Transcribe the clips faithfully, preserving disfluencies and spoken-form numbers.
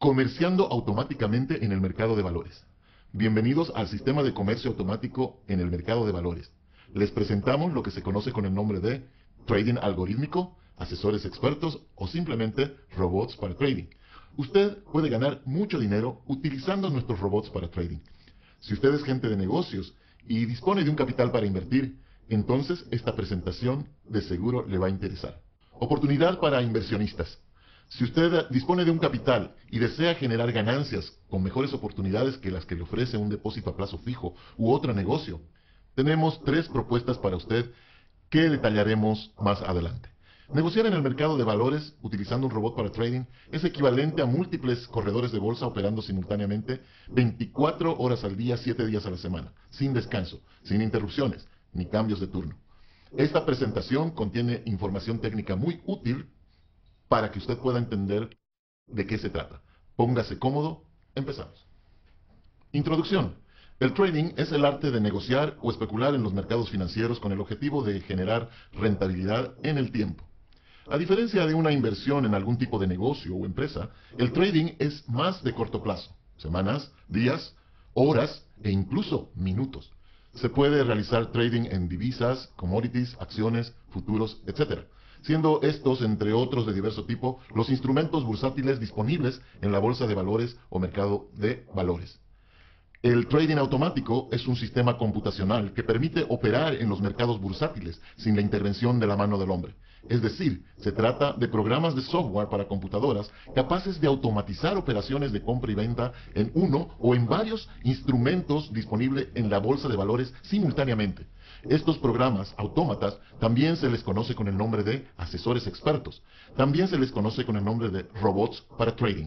Comerciando automáticamente en el mercado de valores. Bienvenidos al sistema de comercio automático en el mercado de valores. Les presentamos lo que se conoce con el nombre de trading algorítmico, asesores expertos o simplemente robots para trading. Usted puede ganar mucho dinero utilizando nuestros robots para trading. Si usted es gente de negocios y dispone de un capital para invertir, entonces esta presentación de seguro le va a interesar. Oportunidad para inversionistas. Si usted dispone de un capital y desea generar ganancias con mejores oportunidades que las que le ofrece un depósito a plazo fijo u otro negocio, tenemos tres propuestas para usted que detallaremos más adelante. Negociar en el mercado de valores utilizando un robot para trading es equivalente a múltiples corredores de bolsa operando simultáneamente veinticuatro horas al día, siete días a la semana, sin descanso, sin interrupciones ni cambios de turno. Esta presentación contiene información técnica muy útil para que usted pueda entender de qué se trata. Póngase cómodo, empezamos. Introducción. El trading es el arte de negociar o especular en los mercados financieros con el objetivo de generar rentabilidad en el tiempo. A diferencia de una inversión en algún tipo de negocio o empresa, el trading es más de corto plazo, semanas, días, horas e incluso minutos. Se puede realizar trading en divisas, commodities, acciones, futuros, etcétera, siendo estos, entre otros de diverso tipo, los instrumentos bursátiles disponibles en la bolsa de valores o mercado de valores. El trading automático es un sistema computacional que permite operar en los mercados bursátiles sin la intervención de la mano del hombre. Es decir, se trata de programas de software para computadoras capaces de automatizar operaciones de compra y venta en uno o en varios instrumentos disponibles en la bolsa de valores simultáneamente. Estos programas autómatas también se les conoce con el nombre de asesores expertos. También se les conoce con el nombre de robots para trading.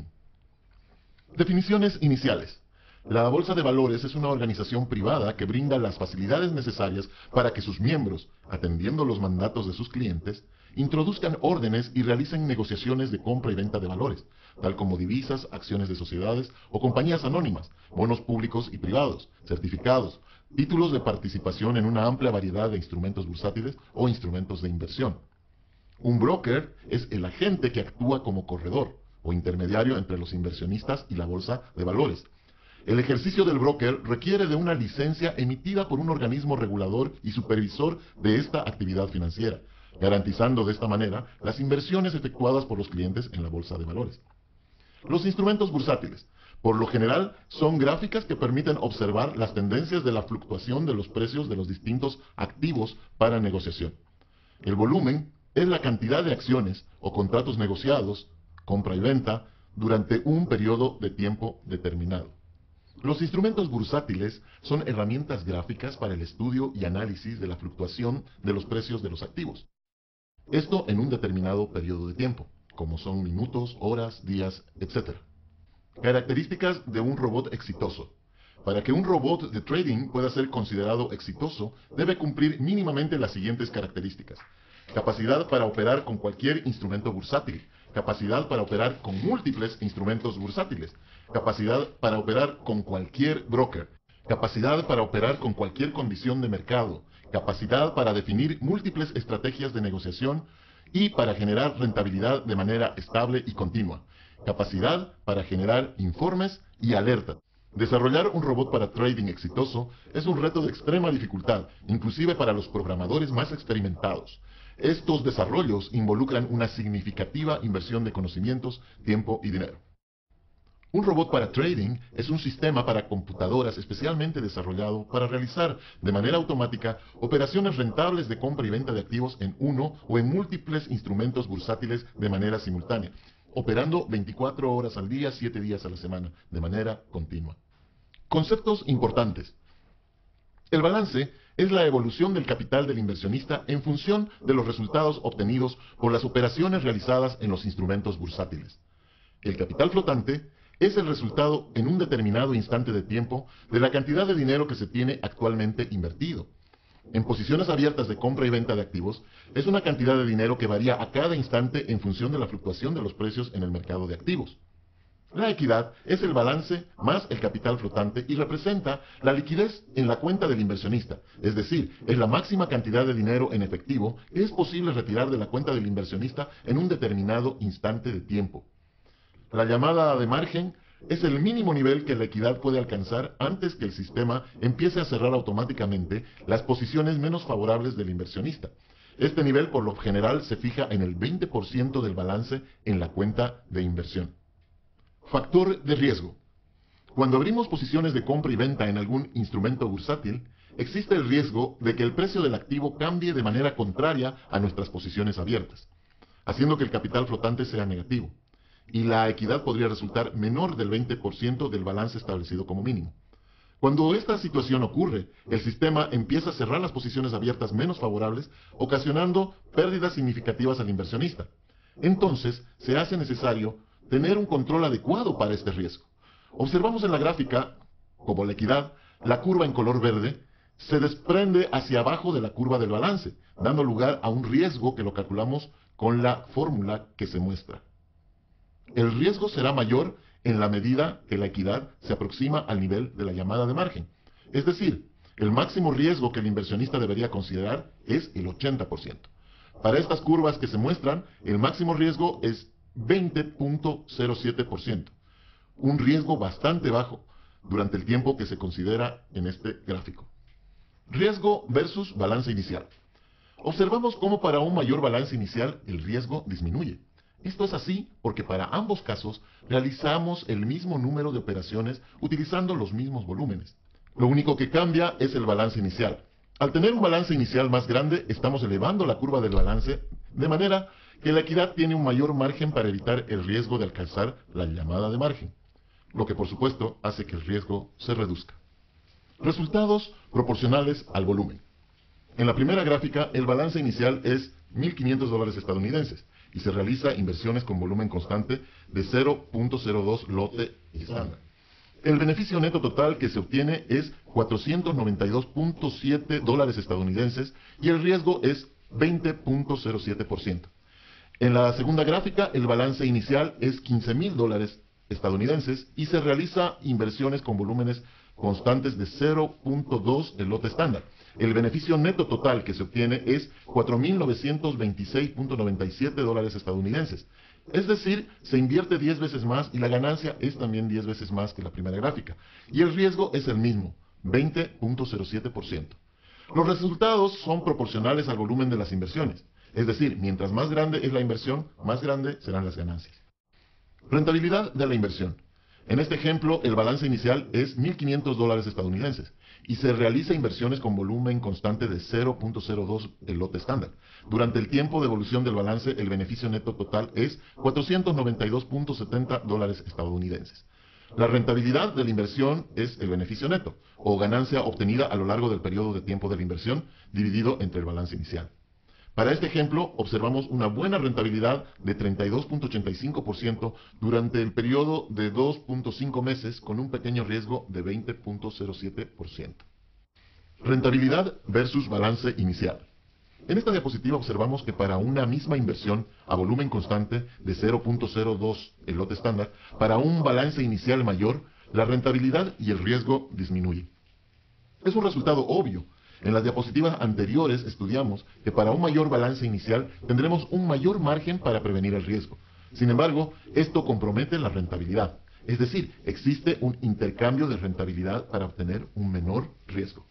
Definiciones iniciales. La bolsa de valores es una organización privada que brinda las facilidades necesarias para que sus miembros, atendiendo los mandatos de sus clientes, introduzcan órdenes y realicen negociaciones de compra y venta de valores, tal como divisas, acciones de sociedades o compañías anónimas, bonos públicos y privados, certificados, títulos de participación en una amplia variedad de instrumentos bursátiles o instrumentos de inversión. Un broker es el agente que actúa como corredor o intermediario entre los inversionistas y la bolsa de valores. El ejercicio del broker requiere de una licencia emitida por un organismo regulador y supervisor de esta actividad financiera, garantizando de esta manera las inversiones efectuadas por los clientes en la bolsa de valores. Los instrumentos bursátiles, por lo general, son gráficas que permiten observar las tendencias de la fluctuación de los precios de los distintos activos para negociación. El volumen es la cantidad de acciones o contratos negociados, compra y venta, durante un periodo de tiempo determinado. Los instrumentos bursátiles son herramientas gráficas para el estudio y análisis de la fluctuación de los precios de los activos. Esto en un determinado periodo de tiempo, como son minutos, horas, días, etcétera. Características de un robot exitoso. Para que un robot de trading pueda ser considerado exitoso, debe cumplir mínimamente las siguientes características. Capacidad para operar con cualquier instrumento bursátil. Capacidad para operar con múltiples instrumentos bursátiles. Capacidad para operar con cualquier broker. Capacidad para operar con cualquier condición de mercado. Capacidad para definir múltiples estrategias de negociación y para generar rentabilidad de manera estable y continua. Capacidad para generar informes y alertas. Desarrollar un robot para trading exitoso es un reto de extrema dificultad, inclusive para los programadores más experimentados. Estos desarrollos involucran una significativa inversión de conocimientos, tiempo y dinero. Un robot para trading es un sistema para computadoras especialmente desarrollado para realizar de manera automática operaciones rentables de compra y venta de activos en uno o en múltiples instrumentos bursátiles de manera simultánea, operando veinticuatro horas al día, siete días a la semana, de manera continua. Conceptos importantes. El balance es la evolución del capital del inversionista en función de los resultados obtenidos por las operaciones realizadas en los instrumentos bursátiles. El capital flotante es el resultado en un determinado instante de tiempo de la cantidad de dinero que se tiene actualmente invertido. En posiciones abiertas de compra y venta de activos, es una cantidad de dinero que varía a cada instante en función de la fluctuación de los precios en el mercado de activos. La equidad es el balance más el capital flotante y representa la liquidez en la cuenta del inversionista, es decir, es la máxima cantidad de dinero en efectivo que es posible retirar de la cuenta del inversionista en un determinado instante de tiempo. La llamada de margen es el mínimo nivel que la equidad puede alcanzar antes que el sistema empiece a cerrar automáticamente las posiciones menos favorables del inversionista. Este nivel por lo general se fija en el veinte por ciento del balance en la cuenta de inversión. Factor de riesgo. Cuando abrimos posiciones de compra y venta en algún instrumento bursátil, existe el riesgo de que el precio del activo cambie de manera contraria a nuestras posiciones abiertas, haciendo que el capital flotante sea negativo, y la equidad podría resultar menor del veinte por ciento del balance establecido como mínimo. Cuando esta situación ocurre, el sistema empieza a cerrar las posiciones abiertas menos favorables, ocasionando pérdidas significativas al inversionista. Entonces, se hace necesario tener un control adecuado para este riesgo. Observamos en la gráfica, como la equidad, la curva en color verde se desprende hacia abajo de la curva del balance, dando lugar a un riesgo que lo calculamos con la fórmula que se muestra. El riesgo será mayor en la medida que la equidad se aproxima al nivel de la llamada de margen. Es decir, el máximo riesgo que el inversionista debería considerar es el ochenta por ciento. Para estas curvas que se muestran, el máximo riesgo es veinte punto cero siete por ciento, un riesgo bastante bajo durante el tiempo que se considera en este gráfico. Riesgo versus balance inicial. Observamos cómo para un mayor balance inicial el riesgo disminuye. Esto es así porque para ambos casos realizamos el mismo número de operaciones utilizando los mismos volúmenes. Lo único que cambia es el balance inicial. Al tener un balance inicial más grande, estamos elevando la curva del balance, de manera que la equidad tiene un mayor margen para evitar el riesgo de alcanzar la llamada de margen, lo que por supuesto hace que el riesgo se reduzca. Resultados proporcionales al volumen. En la primera gráfica, el balance inicial es mil quinientos dólares estadounidenses y se realiza inversiones con volumen constante de cero punto cero dos lote estándar. El beneficio neto total que se obtiene es cuatrocientos noventa y dos punto siete dólares estadounidenses y el riesgo es veinte punto cero siete por ciento. En la segunda gráfica, el balance inicial es quince mil dólares estadounidenses y se realiza inversiones con volúmenes constantes de cero punto dos el lote estándar. El beneficio neto total que se obtiene es cuatro mil novecientos veintiséis punto noventa y siete dólares estadounidenses. Es decir, se invierte diez veces más y la ganancia es también diez veces más que la primera gráfica. Y el riesgo es el mismo, veinte punto cero siete por ciento. Los resultados son proporcionales al volumen de las inversiones. Es decir, mientras más grande es la inversión, más grandes serán las ganancias. Rentabilidad de la inversión. En este ejemplo, el balance inicial es mil quinientos dólares estadounidenses y se realiza inversiones con volumen constante de cero punto cero dos el lote estándar. Durante el tiempo de evolución del balance, el beneficio neto total es cuatrocientos noventa y dos punto setenta dólares estadounidenses. La rentabilidad de la inversión es el beneficio neto, o ganancia obtenida a lo largo del periodo de tiempo de la inversión, dividido entre el balance inicial. Para este ejemplo, observamos una buena rentabilidad de treinta y dos punto ochenta y cinco por ciento durante el periodo de dos punto cinco meses con un pequeño riesgo de veinte punto cero siete por ciento. Rentabilidad versus balance inicial. En esta diapositiva observamos que para una misma inversión a volumen constante de cero punto cero dos el lote estándar, para un balance inicial mayor, la rentabilidad y el riesgo disminuyen. Es un resultado obvio. En las diapositivas anteriores estudiamos que para un mayor balance inicial tendremos un mayor margen para prevenir el riesgo. Sin embargo, esto compromete la rentabilidad. Es decir, existe un intercambio de rentabilidad para obtener un menor riesgo.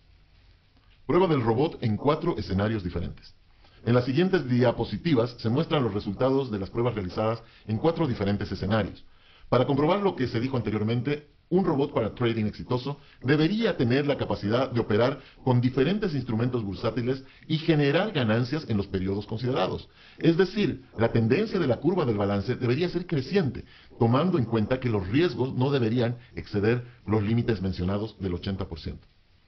Prueba del robot en cuatro escenarios diferentes. En las siguientes diapositivas se muestran los resultados de las pruebas realizadas en cuatro diferentes escenarios. Para comprobar lo que se dijo anteriormente, un robot para trading exitoso debería tener la capacidad de operar con diferentes instrumentos bursátiles y generar ganancias en los periodos considerados. Es decir, la tendencia de la curva del balance debería ser creciente, tomando en cuenta que los riesgos no deberían exceder los límites mencionados del ochenta por ciento.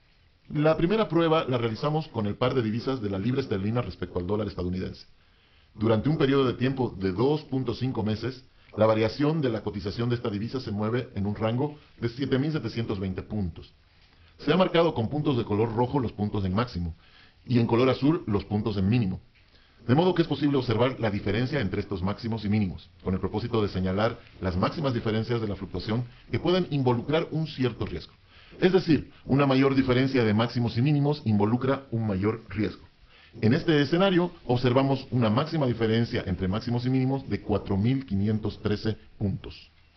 La primera prueba la realizamos con el par de divisas de la libra esterlina respecto al dólar estadounidense. Durante un periodo de tiempo de dos punto cinco meses, la variación de la cotización de esta divisa se mueve en un rango de siete mil setecientos veinte puntos. Se ha marcado con puntos de color rojo los puntos en máximo y en color azul los puntos en mínimo. De modo que es posible observar la diferencia entre estos máximos y mínimos, con el propósito de señalar las máximas diferencias de la fluctuación que pueden involucrar un cierto riesgo. Es decir, una mayor diferencia de máximos y mínimos involucra un mayor riesgo. En este escenario, observamos una máxima diferencia entre máximos y mínimos de cuatro mil quinientos trece puntos.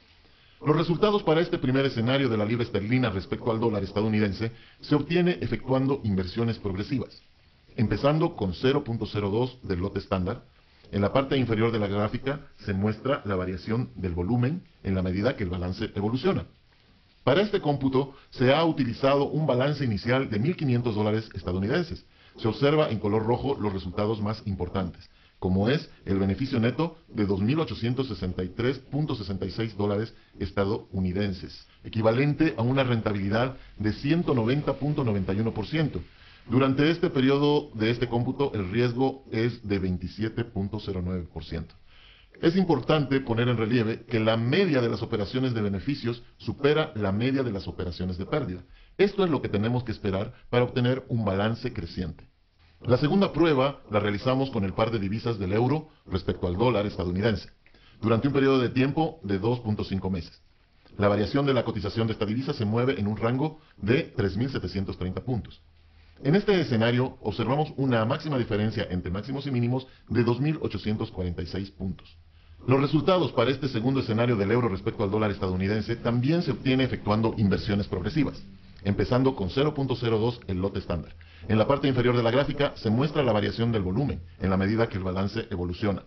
Los resultados para este primer escenario de la libra esterlina respecto al dólar estadounidense se obtiene efectuando inversiones progresivas, empezando con cero punto cero dos del lote estándar. En la parte inferior de la gráfica se muestra la variación del volumen en la medida que el balance evoluciona. Para este cómputo se ha utilizado un balance inicial de mil quinientos dólares estadounidenses. Se observa en color rojo los resultados más importantes, como es el beneficio neto de dos mil ochocientos sesenta y tres punto sesenta y seis dólares estadounidenses, equivalente a una rentabilidad de ciento noventa punto noventa y uno por ciento. Durante este periodo de este cómputo, el riesgo es de veintisiete punto cero nueve por ciento. Es importante poner en relieve que la media de las operaciones de beneficios supera la media de las operaciones de pérdida. Esto es lo que tenemos que esperar para obtener un balance creciente. La segunda prueba la realizamos con el par de divisas del euro respecto al dólar estadounidense, durante un periodo de tiempo de dos punto cinco meses. La variación de la cotización de esta divisa se mueve en un rango de tres mil setecientos treinta puntos. En este escenario observamos una máxima diferencia entre máximos y mínimos de dos mil ochocientos cuarenta y seis puntos. Los resultados para este segundo escenario del euro respecto al dólar estadounidense también se obtiene efectuando inversiones progresivas, empezando con cero punto cero dos el lote estándar. En la parte inferior de la gráfica se muestra la variación del volumen en la medida que el balance evoluciona.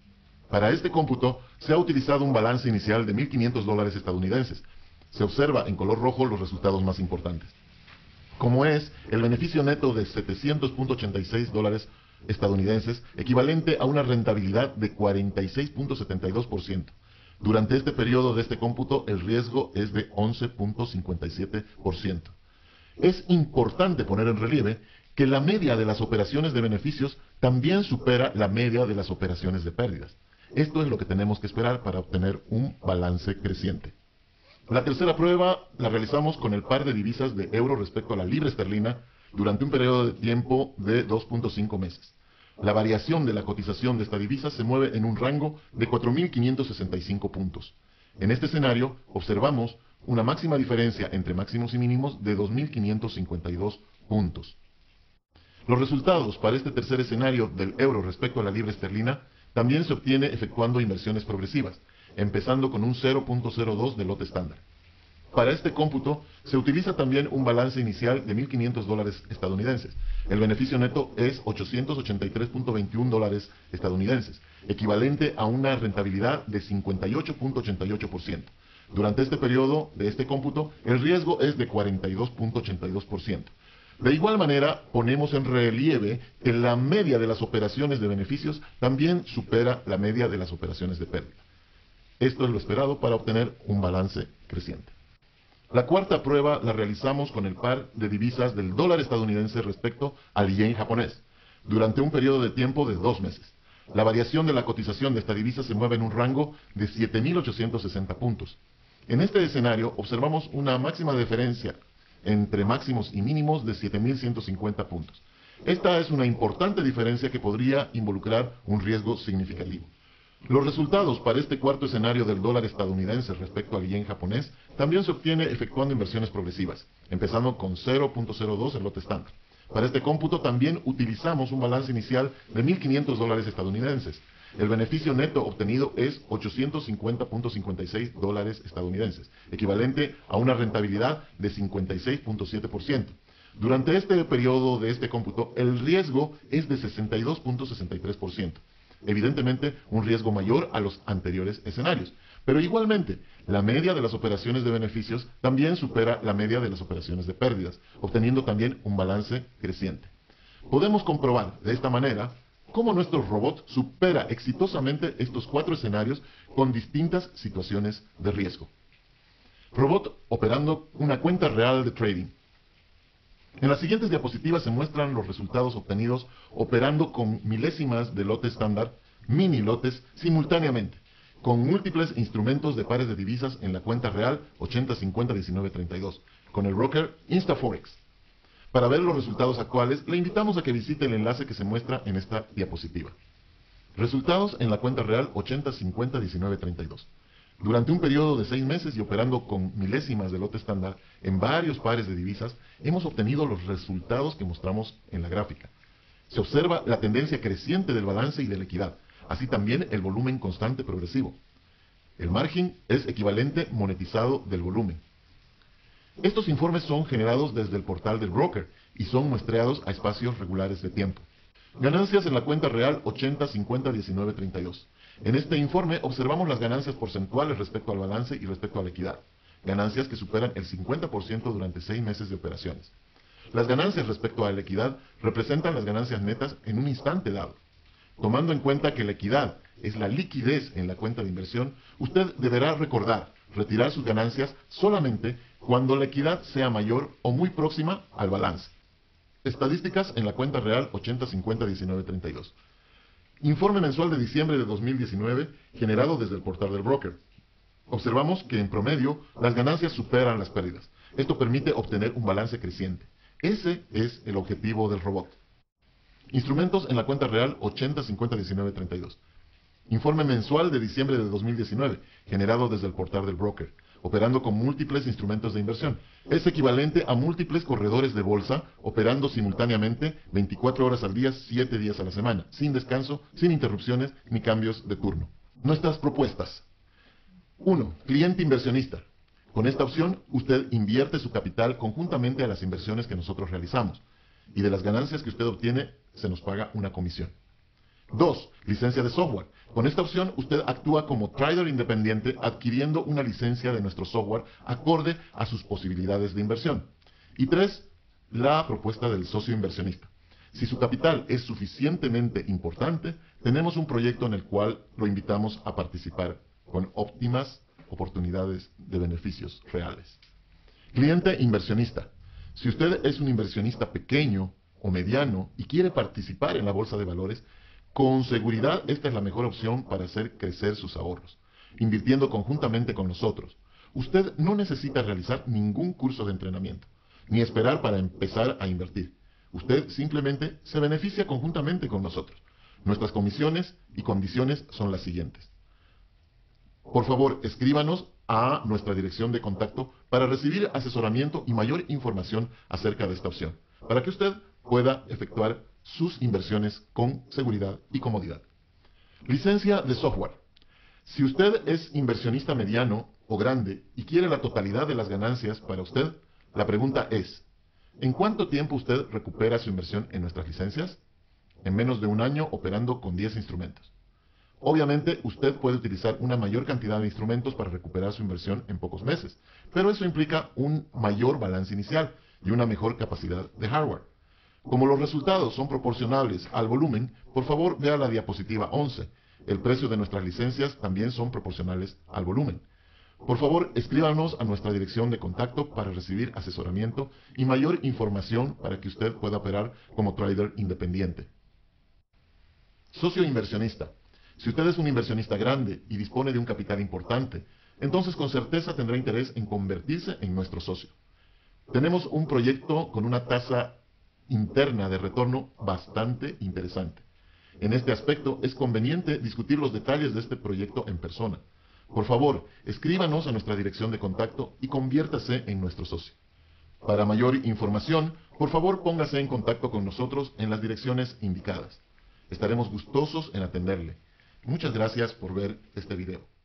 Para este cómputo se ha utilizado un balance inicial de mil quinientos dólares estadounidenses. Se observa en color rojo los resultados más importantes, como es el beneficio neto de setecientos punto ochenta y seis dólares estadounidenses, equivalente a una rentabilidad de cuarenta y seis punto setenta y dos por ciento. Durante este periodo de este cómputo, el riesgo es de once punto cincuenta y siete por ciento. Es importante poner en relieve que la media de las operaciones de beneficios también supera la media de las operaciones de pérdidas. Esto es lo que tenemos que esperar para obtener un balance creciente. La tercera prueba la realizamos con el par de divisas de euro respecto a la libra esterlina durante un periodo de tiempo de dos punto cinco meses. La variación de la cotización de esta divisa se mueve en un rango de cuatro mil quinientos sesenta y cinco puntos. En este escenario observamos una máxima diferencia entre máximos y mínimos de dos mil quinientos cincuenta y dos puntos. Los resultados para este tercer escenario del euro respecto a la libra esterlina también se obtiene efectuando inversiones progresivas, empezando con un cero punto cero dos del lote estándar. Para este cómputo se utiliza también un balance inicial de mil quinientos dólares estadounidenses. El beneficio neto es ochocientos ochenta y tres punto veintiuno dólares estadounidenses, equivalente a una rentabilidad de cincuenta y ocho punto ochenta y ocho por ciento. Durante este periodo de este cómputo, el riesgo es de cuarenta y dos punto ochenta y dos por ciento. De igual manera, ponemos en relieve que la media de las operaciones de beneficios también supera la media de las operaciones de pérdida. Esto es lo esperado para obtener un balance creciente. La cuarta prueba la realizamos con el par de divisas del dólar estadounidense respecto al yen japonés, durante un periodo de tiempo de dos meses. La variación de la cotización de esta divisa se mueve en un rango de siete mil ochocientos sesenta puntos. En este escenario observamos una máxima diferencia entre máximos y mínimos de siete mil ciento cincuenta puntos. Esta es una importante diferencia que podría involucrar un riesgo significativo. Los resultados para este cuarto escenario del dólar estadounidense respecto al yen japonés también se obtiene efectuando inversiones progresivas, empezando con cero punto cero dos el lote estándar. Para este cómputo también utilizamos un balance inicial de mil quinientos dólares estadounidenses. El beneficio neto obtenido es ochocientos cincuenta punto cincuenta y seis dólares estadounidenses, equivalente a una rentabilidad de cincuenta y seis punto siete por ciento. Durante este periodo de este cómputo, el riesgo es de sesenta y dos punto sesenta y tres por ciento. Evidentemente, un riesgo mayor a los anteriores escenarios. Pero igualmente, la media de las operaciones de beneficios también supera la media de las operaciones de pérdidas, obteniendo también un balance creciente. Podemos comprobar de esta manera cómo nuestro robot supera exitosamente estos cuatro escenarios con distintas situaciones de riesgo. Robot operando una cuenta real de trading. En las siguientes diapositivas se muestran los resultados obtenidos operando con milésimas de lote estándar, mini lotes, simultáneamente, con múltiples instrumentos de pares de divisas en la cuenta real ochenta cincuenta diecinueve treinta y dos, con el broker InstaForex. Para ver los resultados actuales, le invitamos a que visite el enlace que se muestra en esta diapositiva. Resultados en la cuenta real ochenta cincuenta diecinueve treinta y dos. Durante un periodo de seis meses y operando con milésimas de lote estándar en varios pares de divisas, hemos obtenido los resultados que mostramos en la gráfica. Se observa la tendencia creciente del balance y de la equidad, así también el volumen constante progresivo. El margin es equivalente monetizado del volumen. Estos informes son generados desde el portal del broker y son muestreados a espacios regulares de tiempo. Ganancias en la cuenta real ochenta, cincuenta, diecinueve, treinta y dos. En este informe observamos las ganancias porcentuales respecto al balance y respecto a la equidad. Ganancias que superan el cincuenta por ciento durante seis meses de operaciones. Las ganancias respecto a la equidad representan las ganancias netas en un instante dado. Tomando en cuenta que la equidad es la liquidez en la cuenta de inversión, usted deberá recordar retirar sus ganancias solamente cuando la equidad sea mayor o muy próxima al balance. Estadísticas en la cuenta real ochenta, cincuenta, diecinueve, treinta y dos. Informe mensual de diciembre de dos mil diecinueve generado desde el portal del broker. Observamos que en promedio las ganancias superan las pérdidas. Esto permite obtener un balance creciente. Ese es el objetivo del robot. Instrumentos en la cuenta real ochenta, cincuenta, diecinueve, treinta y dos. Informe mensual de diciembre de dos mil diecinueve, generado desde el portal del broker, operando con múltiples instrumentos de inversión. Es equivalente a múltiples corredores de bolsa, operando simultáneamente veinticuatro horas al día, siete días a la semana, sin descanso, sin interrupciones ni cambios de turno. Nuestras propuestas. uno. Cliente inversionista. Con esta opción, usted invierte su capital conjuntamente a las inversiones que nosotros realizamos, y de las ganancias que usted obtiene, se nos paga una comisión. dos. Licencia de software. Con esta opción, usted actúa como trader independiente adquiriendo una licencia de nuestro software acorde a sus posibilidades de inversión. Y tres. La propuesta del socio inversionista. Si su capital es suficientemente importante, tenemos un proyecto en el cual lo invitamos a participar con óptimas oportunidades de beneficios reales. Cliente inversionista. Si usted es un inversionista pequeño o mediano y quiere participar en la bolsa de valores, con seguridad esta es la mejor opción para hacer crecer sus ahorros, invirtiendo conjuntamente con nosotros. Usted no necesita realizar ningún curso de entrenamiento, ni esperar para empezar a invertir. Usted simplemente se beneficia conjuntamente con nosotros. Nuestras comisiones y condiciones son las siguientes. Por favor, escríbanos a nuestra dirección de contacto para recibir asesoramiento y mayor información acerca de esta opción, para que usted pueda efectuar sus inversiones con seguridad y comodidad. Licencia de software. Si usted es inversionista mediano o grande y quiere la totalidad de las ganancias para usted, la pregunta es, ¿en cuánto tiempo usted recupera su inversión en nuestras licencias? En menos de un año operando con diez instrumentos. Obviamente, usted puede utilizar una mayor cantidad de instrumentos para recuperar su inversión en pocos meses, pero eso implica un mayor balance inicial y una mejor capacidad de hardware. Como los resultados son proporcionales al volumen, por favor vea la diapositiva once. El precio de nuestras licencias también son proporcionales al volumen. Por favor, escríbanos a nuestra dirección de contacto para recibir asesoramiento y mayor información para que usted pueda operar como trader independiente. Socio inversionista. Si usted es un inversionista grande y dispone de un capital importante, entonces con certeza tendrá interés en convertirse en nuestro socio. Tenemos un proyecto con una tasa interna de retorno bastante interesante. En este aspecto es conveniente discutir los detalles de este proyecto en persona. Por favor, escríbanos a nuestra dirección de contacto y conviértase en nuestro socio. Para mayor información, por favor póngase en contacto con nosotros en las direcciones indicadas. Estaremos gustosos en atenderle. Muchas gracias por ver este video.